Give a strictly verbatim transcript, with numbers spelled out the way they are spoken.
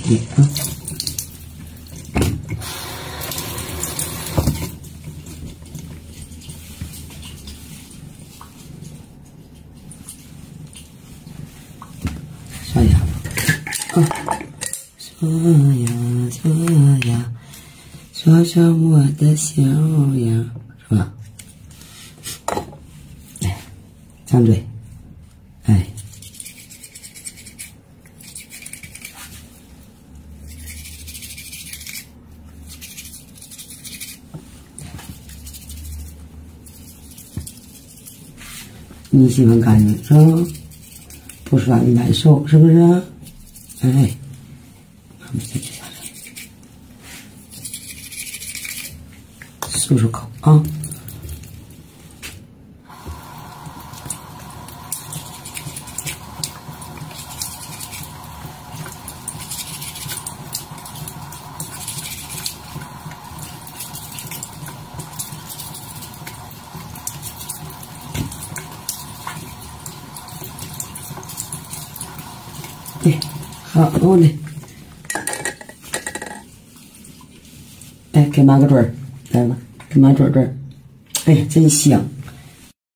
点啊。刷牙啊，刷呀刷呀，刷刷我的小呀，是吧？哎，张嘴，哎。 你喜欢干净是吧？不刷你难受是不是？哎，妈妈再吃下来，漱漱口啊。对，好嘞。哎，给妈个嘴儿，来吧，给妈嘴嘴儿。哎呀，真香。